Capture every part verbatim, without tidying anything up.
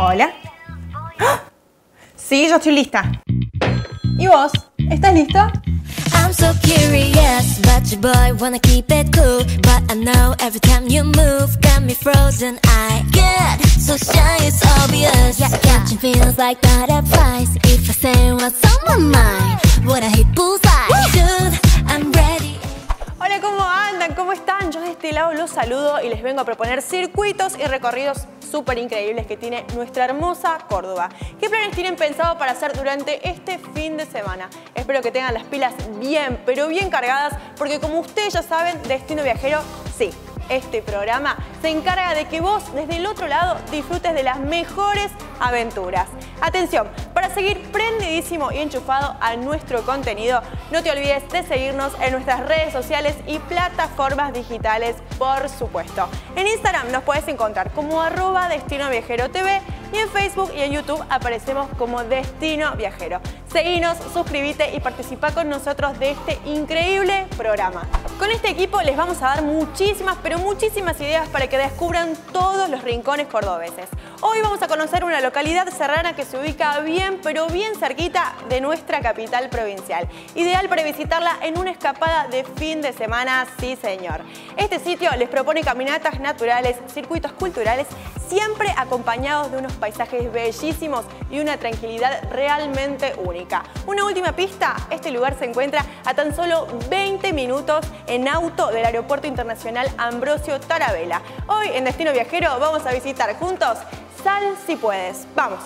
Hola. ¡Ah! Sí, yo estoy lista. ¿Y vos? ¿Estás listo? I'm so curious, but your boy wanna keep it cool. But I know every time you move, got me frozen. I get so shy, it's obvious. Yeah, catching feels like butterflies. If I say what's on my mind, would I hit bullseye? Dude, I'm ready. Hola, ¿cómo andan? ¿Cómo están? Yo de este lado los saludo y les vengo a proponer circuitos y recorridos súper increíbles que tiene nuestra hermosa Córdoba. ¿Qué planes tienen pensado para hacer durante este fin de semana? Espero que tengan las pilas bien, pero bien cargadas, porque como ustedes ya saben, Destino Viajero, sí, este programa se encarga de que vos, desde el otro lado, disfrutes de las mejores aventuras. Atención, para seguir prendidísimo y enchufado a nuestro contenido, no te olvides de seguirnos en nuestras redes sociales y plataformas digitales, por supuesto. En Instagram nos puedes encontrar como arroba Destino Viajero T V y en Facebook y en YouTube aparecemos como Destino Viajero. Seguinos, suscríbete y participa con nosotros de este increíble programa. Con este equipo les vamos a dar muchísimas, pero muchísimas ideas para que descubran todos los rincones cordobeses. Hoy vamos a conocer una localidad serrana que se ubica bien, pero bien cerquita de nuestra capital provincial. Ideal para visitarla en una escapada de fin de semana, sí señor. Este sitio les propone caminatas naturales, circuitos culturales, siempre acompañados de unos paisajes bellísimos y una tranquilidad realmente única. Una última pista, este lugar se encuentra a tan solo veinte minutos en auto del Aeropuerto Internacional Ambrosio Tarabella. Hoy en Destino Viajero vamos a visitar juntos Sal Si Puedes. ¡Vamos!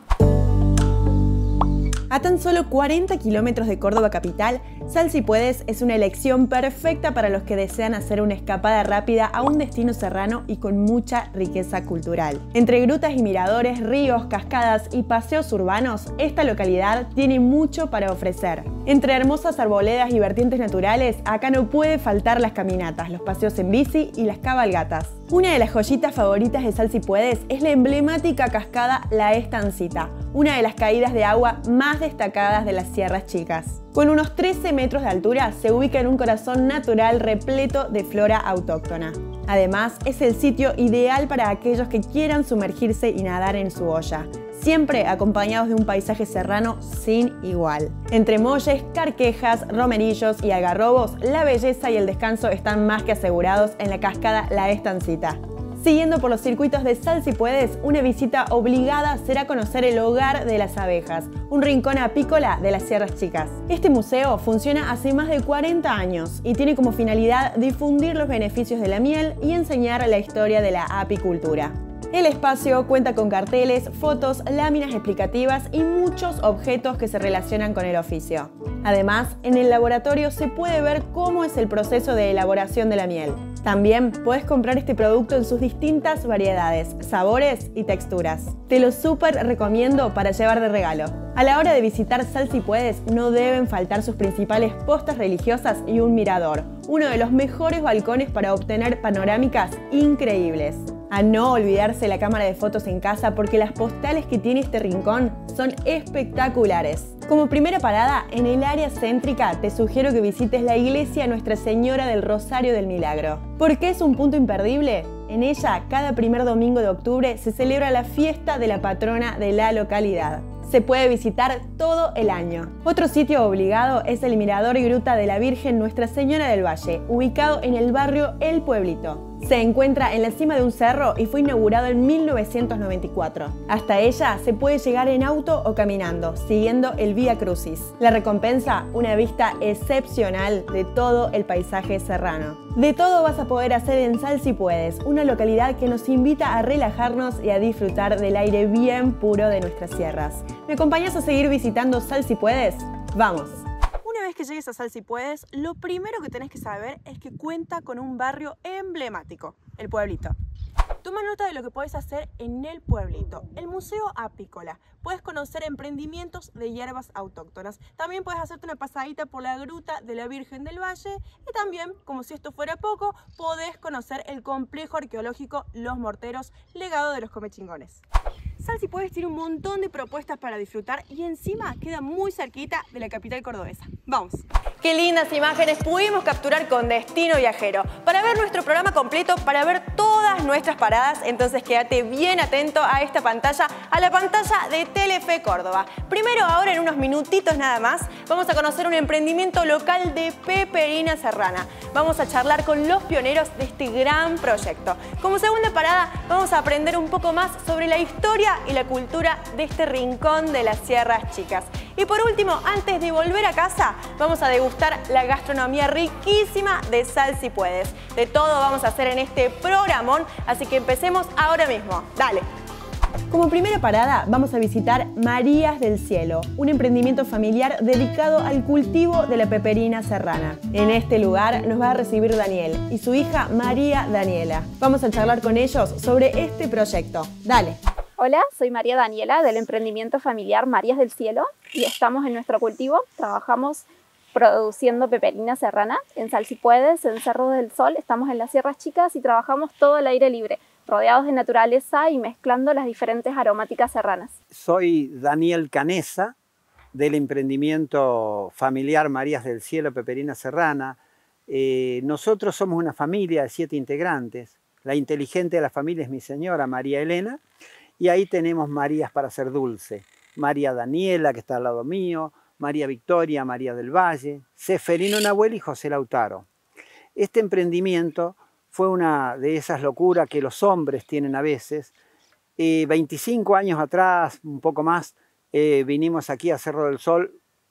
A tan solo cuarenta kilómetros de Córdoba capital, Sal Si Puedes es una elección perfecta para los que desean hacer una escapada rápida a un destino serrano y con mucha riqueza cultural. Entre grutas y miradores, ríos, cascadas y paseos urbanos, esta localidad tiene mucho para ofrecer. Entre hermosas arboledas y vertientes naturales, acá no puede faltar las caminatas, los paseos en bici y las cabalgatas. Una de las joyitas favoritas de Sal Si Puedes es la emblemática cascada La Estancita, una de las caídas de agua más destacadas de las Sierras Chicas. Con unos trece metros de altura, se ubica en un corazón natural repleto de flora autóctona. Además, es el sitio ideal para aquellos que quieran sumergirse y nadar en su olla, siempre acompañados de un paisaje serrano sin igual. Entre molles, carquejas, romerillos y algarrobos, la belleza y el descanso están más que asegurados en la cascada La Estancita. Siguiendo por los circuitos de Sal Si Puedes, una visita obligada será conocer el hogar de las abejas, un rincón apícola de las Sierras Chicas. Este museo funciona hace más de cuarenta años y tiene como finalidad difundir los beneficios de la miel y enseñar la historia de la apicultura. El espacio cuenta con carteles, fotos, láminas explicativas y muchos objetos que se relacionan con el oficio. Además, en el laboratorio se puede ver cómo es el proceso de elaboración de la miel. También puedes comprar este producto en sus distintas variedades, sabores y texturas. Te lo súper recomiendo para llevar de regalo. A la hora de visitar Sal Si Puedes, no deben faltar sus principales postas religiosas y un mirador, uno de los mejores balcones para obtener panorámicas increíbles. A no olvidarse la cámara de fotos en casa porque las postales que tiene este rincón son espectaculares. Como primera parada, en el área céntrica te sugiero que visites la iglesia Nuestra Señora del Rosario del Milagro. ¿Por qué es un punto imperdible? En ella, cada primer domingo de octubre se celebra la fiesta de la patrona de la localidad. Se puede visitar todo el año. Otro sitio obligado es el Mirador y Gruta de la Virgen Nuestra Señora del Valle, ubicado en el barrio El Pueblito. Se encuentra en la cima de un cerro y fue inaugurado en mil novecientos noventa y cuatro. Hasta ella se puede llegar en auto o caminando, siguiendo el Vía Crucis. La recompensa, una vista excepcional de todo el paisaje serrano. De todo vas a poder hacer en Sal Si Puedes, una localidad que nos invita a relajarnos y a disfrutar del aire bien puro de nuestras sierras. ¿Me acompañas a seguir visitando Sal Si Puedes? ¡Vamos! Una vez que llegues a Sal Si Puedes, lo primero que tenés que saber es que cuenta con un barrio emblemático, El Pueblito. Toma nota de lo que puedes hacer en El Pueblito, el Museo Apícola. Puedes conocer emprendimientos de hierbas autóctonas. También puedes hacerte una pasadita por la Gruta de la Virgen del Valle y también, como si esto fuera poco, podés conocer el complejo arqueológico Los Morteros, legado de los comechingones. Sal Si Puedes tiene un montón de propuestas para disfrutar y encima queda muy cerquita de la capital cordobesa. ¡Vamos! Qué lindas imágenes pudimos capturar con Destino Viajero. Para ver nuestro programa completo, para ver todas nuestras paradas, entonces quédate bien atento a esta pantalla, a la pantalla de Telefe Córdoba. Primero, ahora en unos minutitos nada más, vamos a conocer un emprendimiento local de Peperina Serrana. Vamos a charlar con los pioneros de este gran proyecto. Como segunda parada, vamos a aprender un poco más sobre la historia y la cultura de este rincón de las Sierras Chicas. Y por último, antes de volver a casa, vamos a degustar la gastronomía riquísima de Sal Si Puedes. De todo vamos a hacer en este programón, así que empecemos ahora mismo. ¡Dale! Como primera parada, vamos a visitar Marías del Cielo, un emprendimiento familiar dedicado al cultivo de la peperina serrana. En este lugar nos va a recibir Daniel y su hija María Daniela. Vamos a charlar con ellos sobre este proyecto. ¡Dale! Hola, soy María Daniela del emprendimiento familiar Marías del Cielo y estamos en nuestro cultivo. Trabajamos produciendo peperina serrana en Sal Si Puedes, en Cerro del Sol. Estamos en las Sierras Chicas y trabajamos todo al aire libre, rodeados de naturaleza y mezclando las diferentes aromáticas serranas. Soy Daniel Canesa del emprendimiento familiar Marías del Cielo Peperina Serrana. Eh, nosotros somos una familia de siete integrantes. La inteligente de la familia es mi señora María Elena. Y ahí tenemos Marías para hacer dulce. María Daniela, que está al lado mío, María Victoria, María del Valle, Seferino Nahuel y José Lautaro. Este emprendimiento fue una de esas locuras que los hombres tienen a veces. Eh, veinticinco años atrás, un poco más, eh, vinimos aquí a Cerro del Sol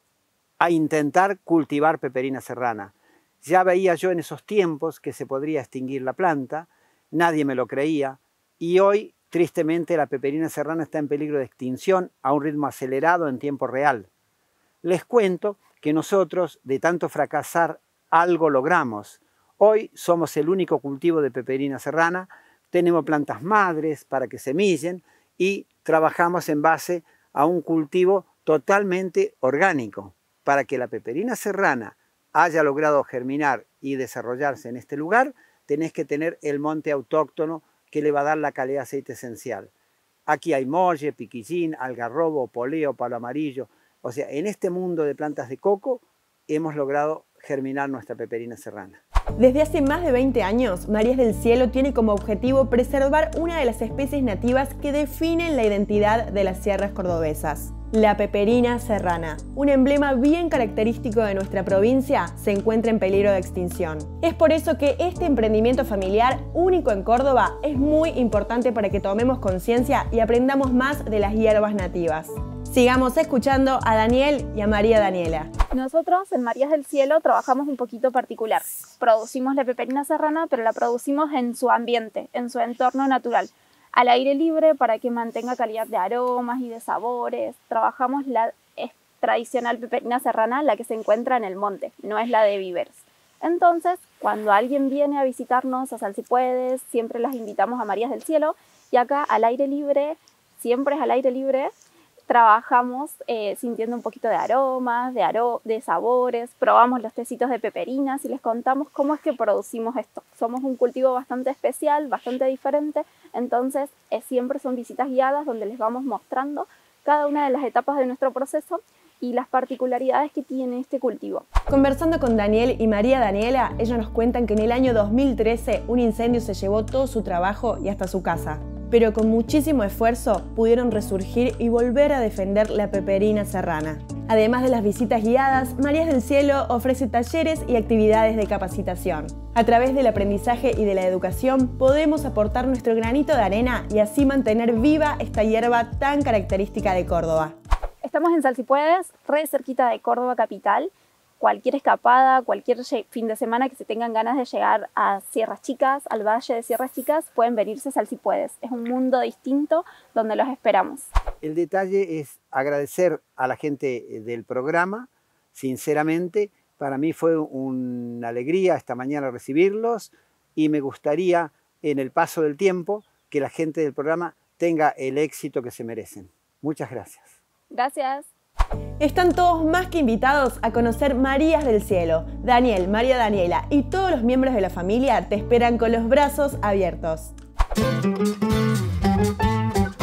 a intentar cultivar peperina serrana. Ya veía yo en esos tiempos que se podría extinguir la planta, nadie me lo creía, y hoy tristemente, la peperina serrana está en peligro de extinción a un ritmo acelerado en tiempo real. Les cuento que nosotros, de tanto fracasar, algo logramos. Hoy somos el único cultivo de peperina serrana, tenemos plantas madres para que semillen y trabajamos en base a un cultivo totalmente orgánico. Para que la peperina serrana haya logrado germinar y desarrollarse en este lugar, tenés que tener el monte autóctono que le va a dar la calidad de aceite esencial. Aquí hay molle, piquillín, algarrobo, poleo, palo amarillo. O sea, en este mundo de plantas de coco hemos logrado germinar nuestra peperina serrana. Desde hace más de veinte años, Marías del Cielo tiene como objetivo preservar una de las especies nativas que definen la identidad de las sierras cordobesas. La peperina serrana, un emblema bien característico de nuestra provincia, se encuentra en peligro de extinción. Es por eso que este emprendimiento familiar, único en Córdoba, es muy importante para que tomemos conciencia y aprendamos más de las hierbas nativas. Sigamos escuchando a Daniel y a María Daniela. Nosotros en Marías del Cielo trabajamos un poquito particular. Producimos la peperina serrana, pero la producimos en su ambiente, en su entorno natural, al aire libre para que mantenga calidad de aromas y de sabores. Trabajamos la tradicional peperina serrana, la que se encuentra en el monte, no es la de viveros. Entonces, cuando alguien viene a visitarnos a Sal Si Puedes, siempre las invitamos a Marías del Cielo y acá al aire libre, siempre es al aire libre, trabajamos eh, sintiendo un poquito de aromas, de, aro de sabores, probamos los tecitos de peperinas y les contamos cómo es que producimos esto. Somos un cultivo bastante especial, bastante diferente, entonces eh, siempre son visitas guiadas donde les vamos mostrando cada una de las etapas de nuestro proceso y las particularidades que tiene este cultivo. Conversando con Daniel y María Daniela, ellos nos cuentan que en el año dos mil trece un incendio se llevó todo su trabajo y hasta su casa. Pero con muchísimo esfuerzo pudieron resurgir y volver a defender la peperina serrana. Además de las visitas guiadas, Marías del Cielo ofrece talleres y actividades de capacitación. A través del aprendizaje y de la educación podemos aportar nuestro granito de arena y así mantener viva esta hierba tan característica de Córdoba. Estamos en Sal Si Puedes, re cerquita de Córdoba capital. Cualquier escapada, cualquier fin de semana que se tengan ganas de llegar a Sierras Chicas, al Valle de Sierras Chicas, pueden venirse a Sal Si Puedes. Es un mundo distinto donde los esperamos. El detalle es agradecer a la gente del programa, sinceramente. Para mí fue una alegría esta mañana recibirlos y me gustaría, en el paso del tiempo, que la gente del programa tenga el éxito que se merecen. Muchas gracias. Gracias. Están todos más que invitados a conocer Marías del Cielo. Daniel, María Daniela y todos los miembros de la familia te esperan con los brazos abiertos.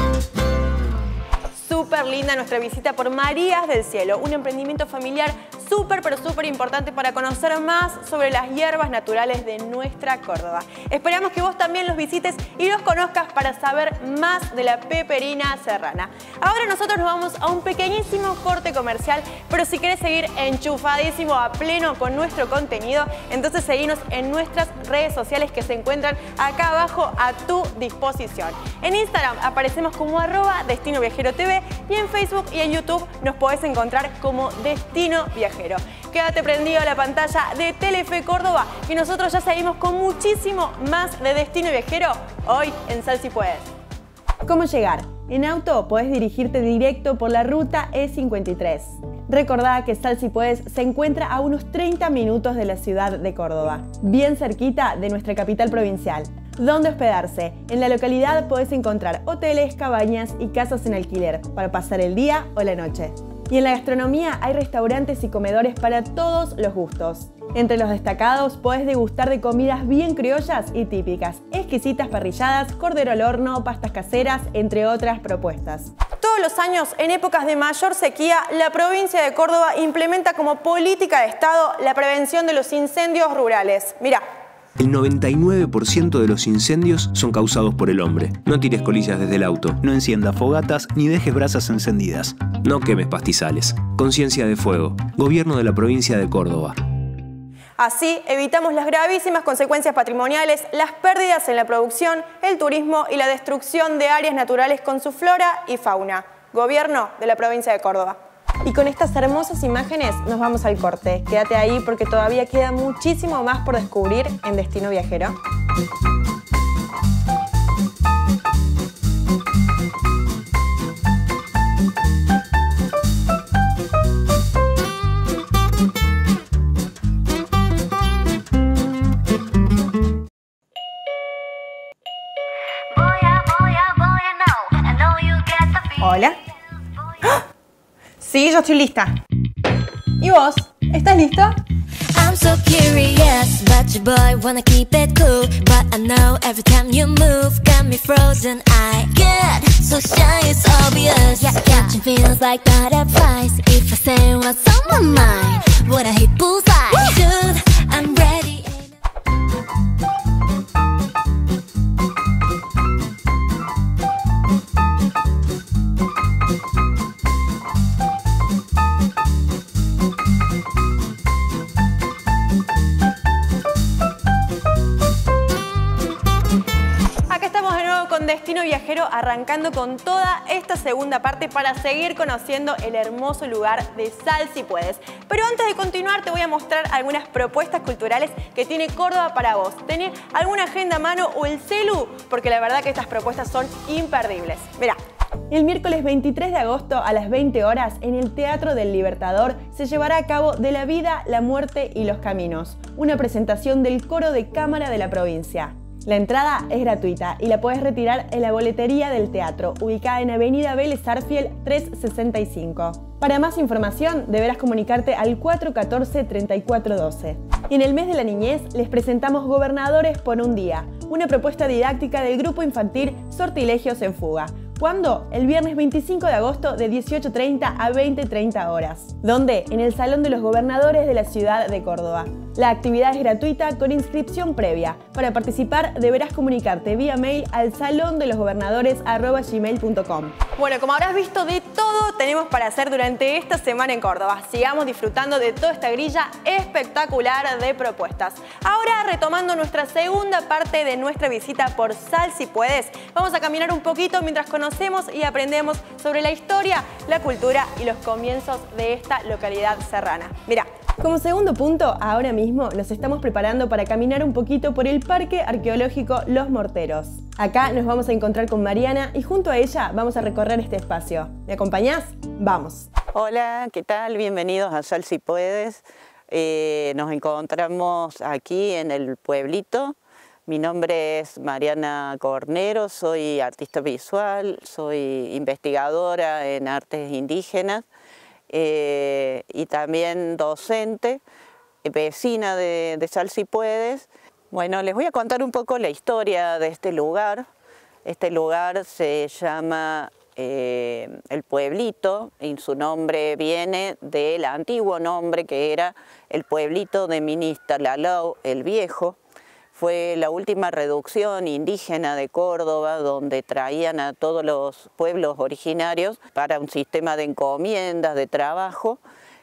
Súper linda nuestra visita por Marías del Cielo, un emprendimiento familiar súper pero súper importante para conocer más sobre las hierbas naturales de nuestra Córdoba. Esperamos que vos también los visites y los conozcas para saber más de la peperina serrana. Ahora nosotros nos vamos a un pequeñísimo corte comercial, pero si querés seguir enchufadísimo a pleno con nuestro contenido, entonces seguinos en nuestras redes sociales que se encuentran acá abajo a tu disposición. En Instagram aparecemos como arroba Destino Viajero T V y en Facebook y en YouTube nos podés encontrar como Destino Viajero. Quédate prendido a la pantalla de Telefe Córdoba y nosotros ya seguimos con muchísimo más de Destino Viajero hoy en Sal Si Puedes. ¿Cómo llegar? En auto podés dirigirte directo por la ruta E cincuenta y tres. Recordá que Sal Si Puedes se encuentra a unos treinta minutos de la ciudad de Córdoba, bien cerquita de nuestra capital provincial. ¿Dónde hospedarse? En la localidad podés encontrar hoteles, cabañas y casas en alquiler para pasar el día o la noche. Y en la gastronomía hay restaurantes y comedores para todos los gustos. Entre los destacados podés degustar de comidas bien criollas y típicas, exquisitas parrilladas, cordero al horno, pastas caseras, entre otras propuestas. Todos los años, en épocas de mayor sequía, la provincia de Córdoba implementa como política de Estado la prevención de los incendios rurales. Mirá. El noventa y nueve por ciento de los incendios son causados por el hombre. No tires colillas desde el auto. No enciendas fogatas ni dejes brasas encendidas. No quemes pastizales. Conciencia de fuego. Gobierno de la provincia de Córdoba. Así evitamos las gravísimas consecuencias patrimoniales, las pérdidas en la producción, el turismo y la destrucción de áreas naturales con su flora y fauna. Gobierno de la provincia de Córdoba. Y con estas hermosas imágenes nos vamos al corte. Quédate ahí porque todavía queda muchísimo más por descubrir en Destino Viajero. Hola. ¡Ah! Sí, yo estoy lista. ¿Y vos? ¿Estás listo? I'm so curious, but your boy wanna keep it cool. But I know every time you move, got me frozen. I get so shy, it's obvious. Yeah, catching feels like butterflies. If I say what's on my mind, would I hit bullseye? Dude, I'm ready. Destino Viajero arrancando con toda esta segunda parte para seguir conociendo el hermoso lugar de Sal Si Puedes. Pero antes de continuar te voy a mostrar algunas propuestas culturales que tiene Córdoba para vos. ¿Tenés alguna agenda a mano o el celu? Porque la verdad que estas propuestas son imperdibles. Mirá. El miércoles veintitrés de agosto a las veinte horas en el Teatro del Libertador se llevará a cabo De la vida, la muerte y los caminos, una presentación del coro de cámara de la provincia. La entrada es gratuita y la podés retirar en la boletería del teatro, ubicada en Avenida Vélez Arfiel trescientos sesenta y cinco. Para más información deberás comunicarte al cuatro uno cuatro, tres cuatro uno dos. Y en el mes de la niñez les presentamos Gobernadores por un día, una propuesta didáctica del grupo infantil Sortilegios en Fuga. ¿Cuándo? El viernes veinticinco de agosto de dieciocho treinta a veinte treinta horas. ¿Dónde? En el Salón de los Gobernadores de la ciudad de Córdoba. La actividad es gratuita con inscripción previa. Para participar deberás comunicarte vía mail al salón de los gobernadores arroba gmail punto com. Bueno, como habrás visto, de todo tenemos para hacer durante esta semana en Córdoba. Sigamos disfrutando de toda esta grilla espectacular de propuestas. Ahora, retomando nuestra segunda parte de nuestra visita por Sal Si Puedes, vamos a caminar un poquito mientras conocemos y aprendemos sobre la historia, la cultura y los comienzos de esta localidad serrana. Mirá. Como segundo punto, ahora mismo nos estamos preparando para caminar un poquito por el Parque Arqueológico Los Morteros. Acá nos vamos a encontrar con Mariana y junto a ella vamos a recorrer este espacio. ¿Me acompañás? ¡Vamos! Hola, ¿qué tal? Bienvenidos a Sal Si Puedes. Eh, nos encontramos aquí en el pueblito. Mi nombre es Mariana Cornero, soy artista visual, soy investigadora en artes indígenas. Eh, y también docente, vecina de, de Sal Si Puedes. Bueno, les voy a contar un poco la historia de este lugar. Este lugar se llama eh, el pueblito, y su nombre viene del antiguo nombre que era el pueblito de Ministalalao el Viejo. Fue la última reducción indígena de Córdoba, donde traían a todos los pueblos originarios para un sistema de encomiendas, de trabajo.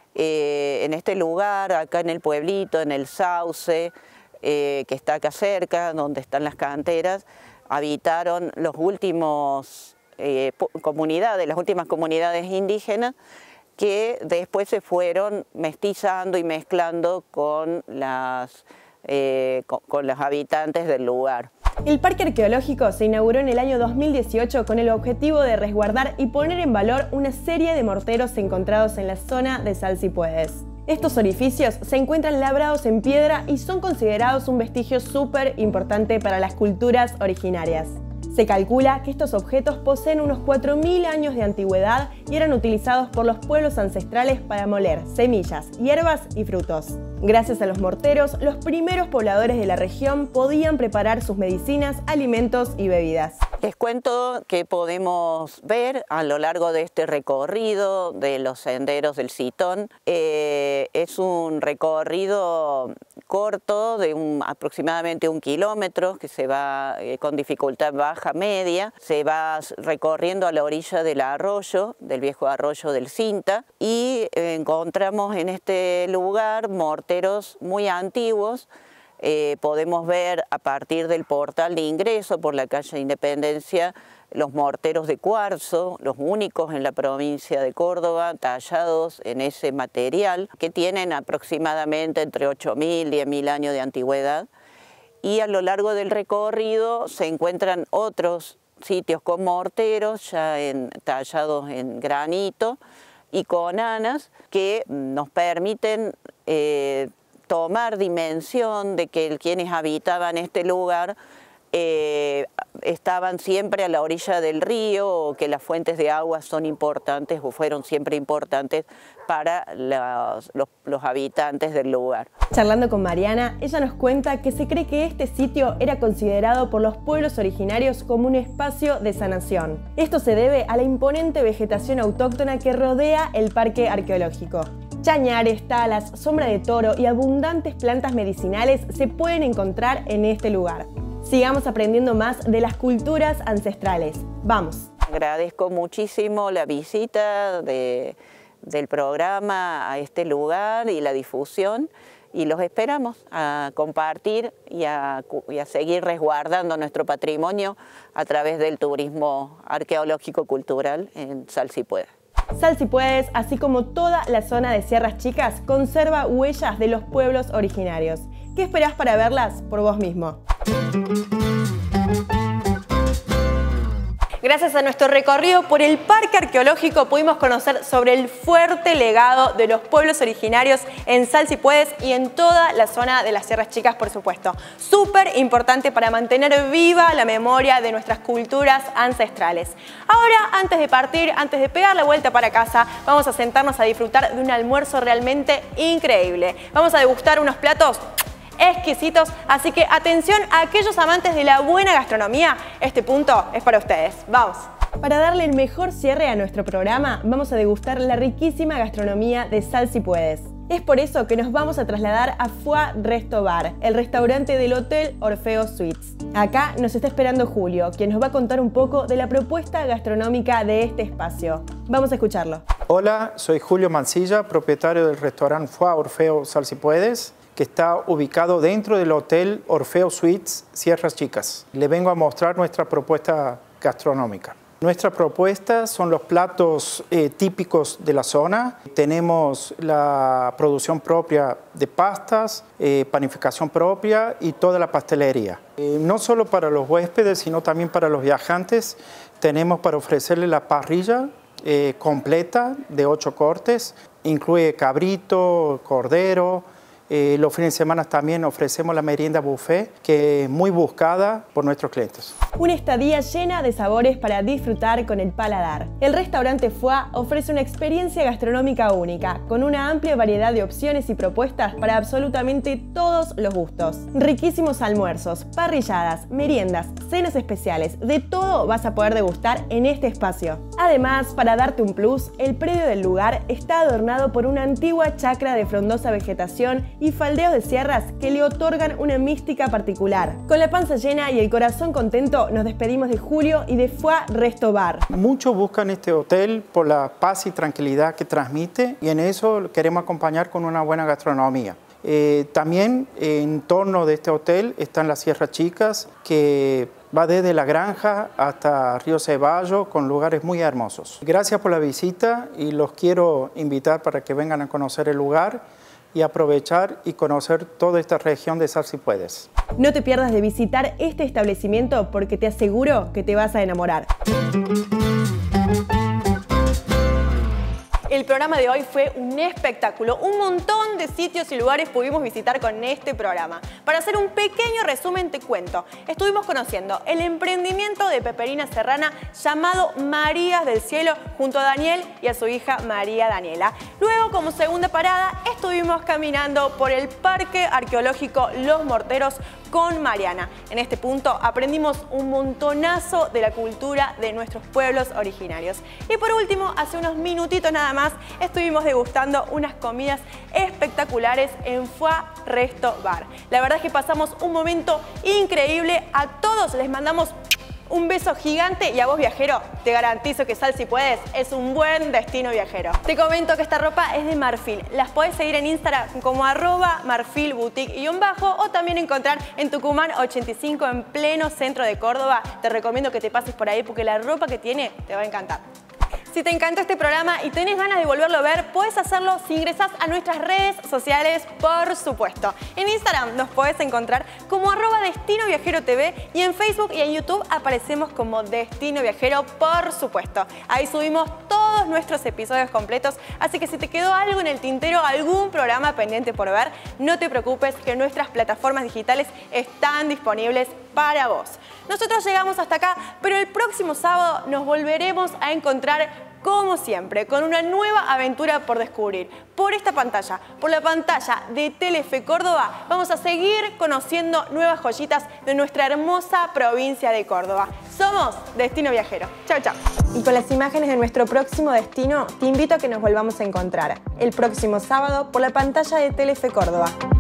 Eh, en este lugar, acá en el pueblito, en el Sauce, eh, que está acá cerca, donde están las canteras, habitaron los últimos eh, comunidades, las últimas comunidades indígenas, que después se fueron mestizando y mezclando con las Eh, con, con los habitantes del lugar. El parque arqueológico se inauguró en el año dos mil dieciocho con el objetivo de resguardar y poner en valor una serie de morteros encontrados en la zona de Salsipuedes. Estos orificios se encuentran labrados en piedra y son considerados un vestigio súper importante para las culturas originarias. Se calcula que estos objetos poseen unos cuatro mil años de antigüedad y eran utilizados por los pueblos ancestrales para moler semillas, hierbas y frutos. Gracias a los morteros, los primeros pobladores de la región podían preparar sus medicinas, alimentos y bebidas. Les cuento que podemos ver a lo largo de este recorrido de los senderos del Citón. Eh, es un recorrido corto de un, aproximadamente un kilómetro que se va eh, con dificultad baja media, se va recorriendo a la orilla del arroyo, del viejo arroyo del Cinta, y eh, encontramos en este lugar morteros muy antiguos. Eh, podemos ver a partir del portal de ingreso por la calle Independencia los morteros de cuarzo, los únicos en la provincia de Córdoba, tallados en ese material, que tienen aproximadamente entre ocho mil y diez mil años de antigüedad. Y a lo largo del recorrido se encuentran otros sitios con morteros ya en, tallados en granito y con anas que nos permiten eh, tomar dimensión de que quienes habitaban este lugar eh, estaban siempre a la orilla del río, o que las fuentes de agua son importantes o fueron siempre importantes para los, los, los habitantes del lugar. Charlando con Mariana, ella nos cuenta que se cree que este sitio era considerado por los pueblos originarios como un espacio de sanación. Esto se debe a la imponente vegetación autóctona que rodea el parque arqueológico. Chañares, talas, sombra de toro y abundantes plantas medicinales se pueden encontrar en este lugar. Sigamos aprendiendo más de las culturas ancestrales. ¡Vamos! Agradezco muchísimo la visita de, del programa a este lugar y la difusión, y los esperamos a compartir y a, y a seguir resguardando nuestro patrimonio a través del turismo arqueológico cultural en Salsipuedes. Salsipuedes, así como toda la zona de Sierras Chicas, conserva huellas de los pueblos originarios. ¿Qué esperás para verlas por vos mismo? Gracias a nuestro recorrido por el parque arqueológico pudimos conocer sobre el fuerte legado de los pueblos originarios en Salsipuedes y en toda la zona de las Sierras Chicas, por supuesto. Súper importante para mantener viva la memoria de nuestras culturas ancestrales. Ahora, antes de partir, antes de pegar la vuelta para casa, vamos a sentarnos a disfrutar de un almuerzo realmente increíble. Vamos a degustar unos platos exquisitos, así que atención a aquellos amantes de la buena gastronomía, este punto es para ustedes. ¡Vamos! Para darle el mejor cierre a nuestro programa, vamos a degustar la riquísima gastronomía de Salsipuedes. Es por eso que nos vamos a trasladar a Foie Resto Bar, el restaurante del Hotel Orfeo Suites. Acá nos está esperando Julio, quien nos va a contar un poco de la propuesta gastronómica de este espacio. Vamos a escucharlo. Hola, soy Julio Mancilla, propietario del restaurante Foie Orfeo Salsipuedes, que está ubicado dentro del Hotel Orfeo Suites Sierras Chicas. Le vengo a mostrar nuestra propuesta gastronómica. Nuestra propuesta son los platos eh, típicos de la zona. Tenemos la producción propia de pastas, eh, panificación propia y toda la pastelería. Eh, no solo para los huéspedes, sino también para los viajantes, tenemos para ofrecerle la parrilla eh, completa de ocho cortes. Incluye cabrito, cordero, Eh, los fines de semana también ofrecemos la merienda buffet, que es muy buscada por nuestros clientes. Una estadía llena de sabores para disfrutar con el paladar. El restaurante Foix ofrece una experiencia gastronómica única, con una amplia variedad de opciones y propuestas para absolutamente todos los gustos. Riquísimos almuerzos, parrilladas, meriendas, cenas especiales, de todo vas a poder degustar en este espacio. Además, para darte un plus, el predio del lugar está adornado por una antigua chacra de frondosa vegetación y faldeos de sierras que le otorgan una mística particular. Con la panza llena y el corazón contento, nos despedimos de Julio y de Foix Resto Bar. Muchos buscan este hotel por la paz y tranquilidad que transmite, y en eso queremos acompañar con una buena gastronomía. Eh, también eh, en torno de este hotel están las Sierras Chicas, que va desde La Granja hasta Río Ceballos, con lugares muy hermosos. Gracias por la visita y los quiero invitar para que vengan a conocer el lugar y aprovechar y conocer toda esta región de Sal Si Puedes. No te pierdas de visitar este establecimiento porque te aseguro que te vas a enamorar. El programa de hoy fue un espectáculo, un montón de sitios y lugares pudimos visitar con este programa. Para hacer un pequeño resumen te cuento, estuvimos conociendo el emprendimiento de Peperina Serrana llamado Marías del Cielo junto a Daniel y a su hija María Daniela. Luego, como segunda parada, estuvimos caminando por el Parque Arqueológico Los Morteros con Mariana. En este punto aprendimos un montonazo de la cultura de nuestros pueblos originarios. Y por último, hace unos minutitos nada más, estuvimos degustando unas comidas espectaculares en Foix Resto Bar. La verdad es que pasamos un momento increíble. A todos les mandamos un beso gigante y a vos, viajero, te garantizo que Sal Si Puedes es un buen destino viajero. Te comento que esta ropa es de Marfil. Las podés seguir en Instagram como arroba marfilboutique-bajo o también encontrar en Tucumán ochenta y cinco en pleno centro de Córdoba. Te recomiendo que te pases por ahí porque la ropa que tiene te va a encantar. Si te encantó este programa y tenés ganas de volverlo a ver, podés hacerlo si ingresás a nuestras redes sociales, por supuesto. En Instagram nos podés encontrar como arroba Destino Viajero T V y en Facebook y en YouTube aparecemos como Destino Viajero, por supuesto. Ahí subimos todos nuestros episodios completos, así que si te quedó algo en el tintero, algún programa pendiente por ver, no te preocupes que nuestras plataformas digitales están disponibles para vos. Nosotros llegamos hasta acá, pero el próximo sábado nos volveremos a encontrar como siempre, con una nueva aventura por descubrir. Por esta pantalla, por la pantalla de Telefe Córdoba, vamos a seguir conociendo nuevas joyitas de nuestra hermosa provincia de Córdoba. Somos Destino Viajero. Chao, chao. Y con las imágenes de nuestro próximo destino, te invito a que nos volvamos a encontrar el próximo sábado por la pantalla de Telefe Córdoba.